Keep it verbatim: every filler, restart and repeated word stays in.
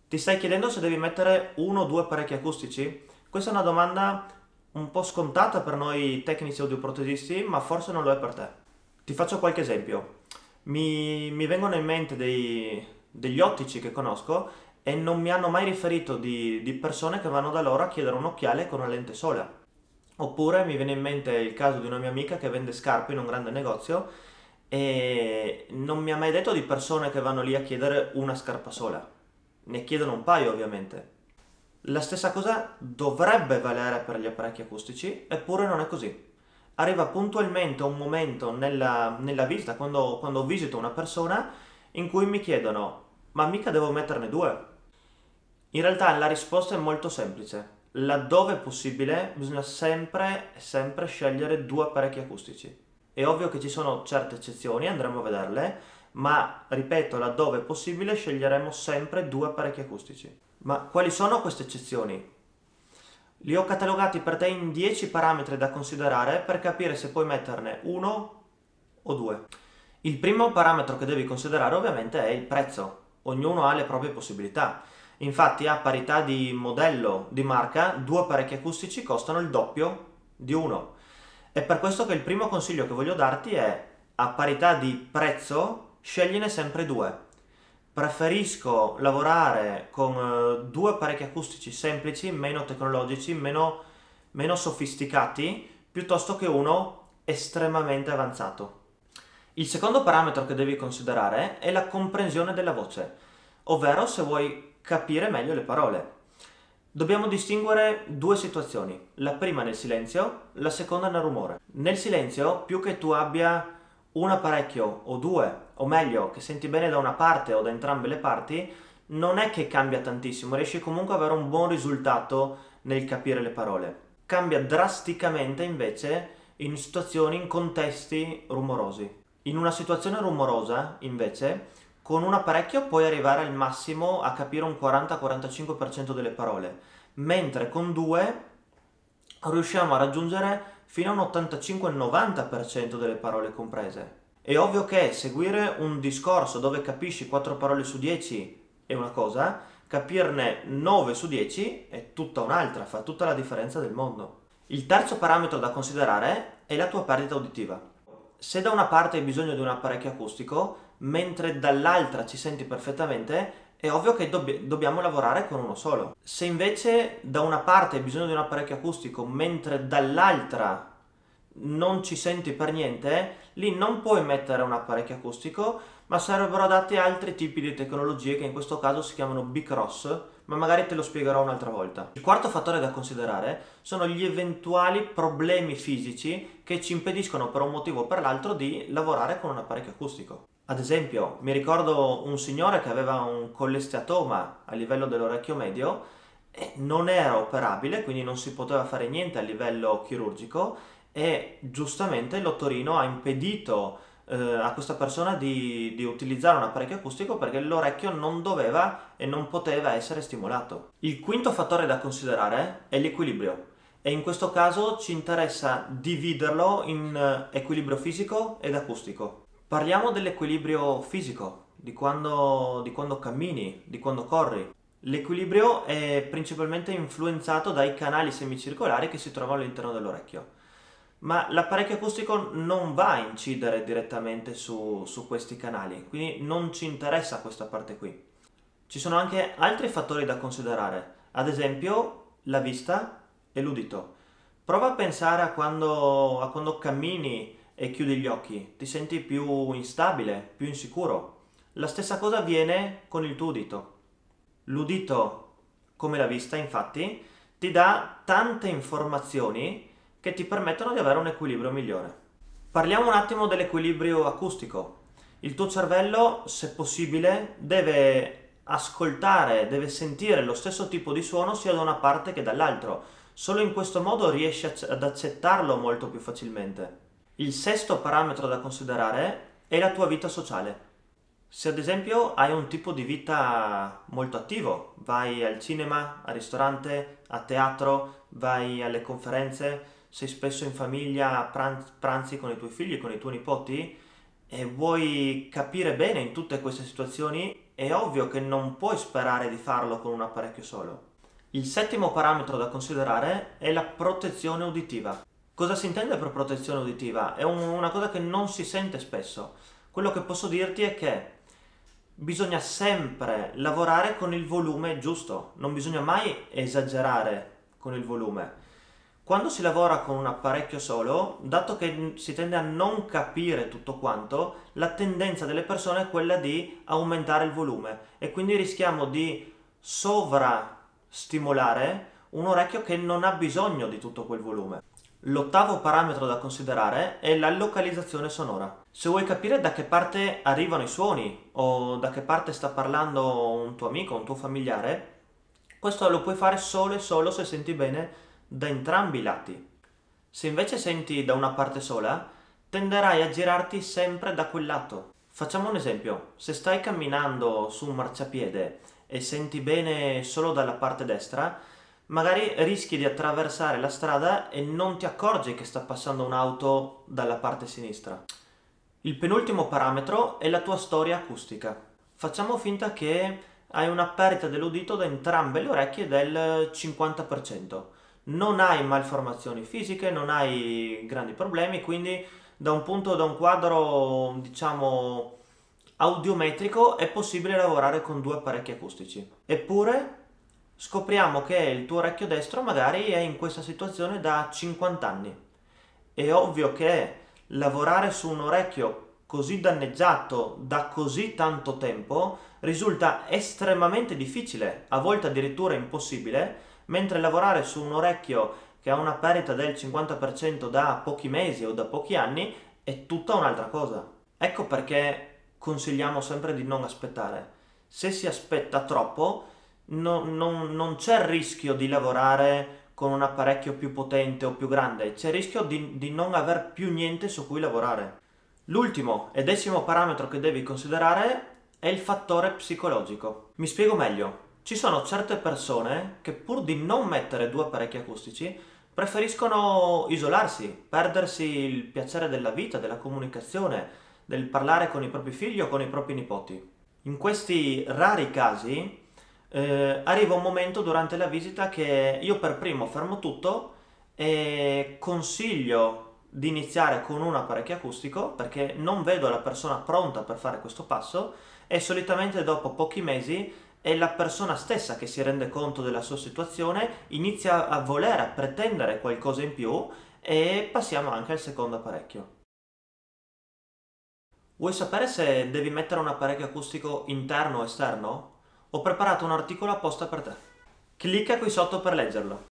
Ti stai chiedendo se devi mettere uno o due apparecchi acustici? Questa è una domanda un po' scontata per noi tecnici audioprotesisti, ma forse non lo è per te. Ti faccio qualche esempio. Mi, mi vengono in mente dei- degli ottici che conosco e non mi hanno mai riferito di, di persone che vanno da loro a chiedere un occhiale con una lente sola. Oppure mi viene in mente il caso di una mia amica che vende scarpe in un grande negozio e non mi ha mai detto di persone che vanno lì a chiedere una scarpa sola. Ne chiedono un paio, ovviamente. La stessa cosa dovrebbe valere per gli apparecchi acustici, eppure non è così. Arriva puntualmente un momento nella, nella visita, quando, quando visito una persona, in cui mi chiedono: ma mica devo metterne due? In realtà la risposta è molto semplice. Laddove possibile, bisogna sempre, sempre scegliere due apparecchi acustici. È ovvio che ci sono certe eccezioni, andremo a vederle, ma ripeto, laddove possibile sceglieremo sempre due apparecchi acustici. Ma quali sono queste eccezioni? Li ho catalogati per te in dieci parametri da considerare per capire se puoi metterne uno o due. Il primo parametro che devi considerare ovviamente è il prezzo. Ognuno ha le proprie possibilità. Infatti, a parità di modello, di marca, due apparecchi acustici costano il doppio di uno. È per questo che il primo consiglio che voglio darti è: a parità di prezzo, scegliene sempre due. Preferisco lavorare con eh, due apparecchi acustici semplici, meno tecnologici, meno, meno sofisticati, piuttosto che uno estremamente avanzato. Il secondo parametro che devi considerare è la comprensione della voce, ovvero se vuoi capire meglio le parole. Dobbiamo distinguere due situazioni, la prima nel silenzio, la seconda nel rumore. Nel silenzio, più che tu abbia un apparecchio o due, o meglio, che senti bene da una parte o da entrambe le parti, non è che cambia tantissimo, riesci comunque ad avere un buon risultato nel capire le parole. Cambia drasticamente invece in situazioni, in contesti rumorosi. In una situazione rumorosa, invece, con un apparecchio puoi arrivare al massimo a capire un quaranta-quarantacinque per cento delle parole, mentre con due riusciamo a raggiungere fino a un ottantacinque-novanta per cento delle parole comprese. È ovvio che seguire un discorso dove capisci quattro parole su dieci è una cosa, capirne nove su dieci è tutta un'altra, fa tutta la differenza del mondo. Il terzo parametro da considerare è la tua perdita uditiva. Se da una parte hai bisogno di un apparecchio acustico, mentre dall'altra ci senti perfettamente, è ovvio che dobb- dobbiamo lavorare con uno solo. Se invece da una parte hai bisogno di un apparecchio acustico, mentre dall'altra non ci senti per niente, lì non puoi mettere un apparecchio acustico, ma sarebbero adatti altri tipi di tecnologie che in questo caso si chiamano B-Cross, ma magari te lo spiegherò un'altra volta. Il quarto fattore da considerare sono gli eventuali problemi fisici che ci impediscono per un motivo o per l'altro di lavorare con un apparecchio acustico. Ad esempio, mi ricordo un signore che aveva un collesteatoma a livello dell'orecchio medio e non era operabile, quindi non si poteva fare niente a livello chirurgico e giustamente l'ottorino ha impedito eh, a questa persona di, di utilizzare un apparecchio acustico perché l'orecchio non doveva e non poteva essere stimolato. Il quinto fattore da considerare è l'equilibrio e in questo caso ci interessa dividerlo in eh, equilibrio fisico ed acustico. Parliamo dell'equilibrio fisico, di quando, di quando cammini, di quando corri. L'equilibrio è principalmente influenzato dai canali semicircolari che si trovano all'interno dell'orecchio. Ma l'apparecchio acustico non va a incidere direttamente su, su questi canali, quindi non ci interessa questa parte qui. Ci sono anche altri fattori da considerare, ad esempio la vista e l'udito. Prova a pensare a quando, a quando cammini e chiudi gli occhi, ti senti più instabile, più insicuro. La stessa cosa avviene con il tuo udito. L'udito, come la vista, infatti, ti dà tante informazioni che ti permettono di avere un equilibrio migliore. Parliamo un attimo dell'equilibrio acustico. Il tuo cervello, se possibile, deve ascoltare, deve sentire lo stesso tipo di suono sia da una parte che dall'altro. Solo in questo modo riesci ad accettarlo molto più facilmente. Il sesto parametro da considerare è la tua vita sociale. Se ad esempio hai un tipo di vita molto attivo, vai al cinema, al ristorante, a teatro, vai alle conferenze, sei spesso in famiglia, pranz- pranzi con i tuoi figli, con i tuoi nipoti e vuoi capire bene in tutte queste situazioni è ovvio che non puoi sperare di farlo con un apparecchio solo. Il settimo parametro da considerare è la protezione uditiva. Cosa si intende per protezione uditiva? È un- una cosa che non si sente spesso. Quello che posso dirti è che bisogna sempre lavorare con il volume giusto, non bisogna mai esagerare con il volume. Quando si lavora con un apparecchio solo, dato che si tende a non capire tutto quanto, la tendenza delle persone è quella di aumentare il volume e quindi rischiamo di sovrastimolare un orecchio che non ha bisogno di tutto quel volume. L'ottavo parametro da considerare è la localizzazione sonora. Se vuoi capire da che parte arrivano i suoni o da che parte sta parlando un tuo amico, un tuo familiare, questo lo puoi fare solo e solo se senti bene da entrambi i lati. Se invece senti da una parte sola, tenderai a girarti sempre da quel lato. Facciamo un esempio: se stai camminando su un marciapiede e senti bene solo dalla parte destra, magari rischi di attraversare la strada e non ti accorgi che sta passando un'auto dalla parte sinistra. Il penultimo parametro è la tua storia acustica. Facciamo finta che hai una perdita dell'udito da entrambe le orecchie del cinquanta per cento. Non hai malformazioni fisiche, non hai grandi problemi, quindi da un punto, da un quadro, diciamo, audiometrico è possibile lavorare con due apparecchi acustici. Eppure scopriamo che il tuo orecchio destro magari è in questa situazione da cinquanta anni. È ovvio che lavorare su un orecchio così danneggiato da così tanto tempo risulta estremamente difficile, a volte addirittura impossibile, mentre lavorare su un orecchio che ha una perdita del cinquanta per cento da pochi mesi o da pochi anni è tutta un'altra cosa. Ecco perché consigliamo sempre di non aspettare. Se si aspetta troppo, no- non, non c'è il rischio di lavorare con un apparecchio più potente o più grande, c'è il rischio di, di non aver più niente su cui lavorare. L'ultimo e decimo parametro che devi considerare è il fattore psicologico. Mi spiego meglio. Ci sono certe persone che pur di non mettere due apparecchi acustici preferiscono isolarsi, perdersi il piacere della vita, della comunicazione, del parlare con i propri figli o con i propri nipoti. In questi rari casi eh, arriva un momento durante la visita che io per primo fermo tutto e consiglio di iniziare con un apparecchio acustico perché non vedo la persona pronta per fare questo passo e solitamente dopo pochi mesi è la persona stessa che si rende conto della sua situazione, inizia a voler, a pretendere qualcosa in più e passiamo anche al secondo apparecchio. Vuoi sapere se devi mettere un apparecchio acustico interno o esterno? Ho preparato un articolo apposta per te. Clicca qui sotto per leggerlo.